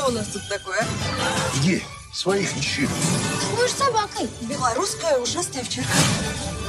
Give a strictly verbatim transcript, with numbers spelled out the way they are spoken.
у нас тут такое? Иди, своих ищи. Будешь собакой. Белорусская ушастая овчарка.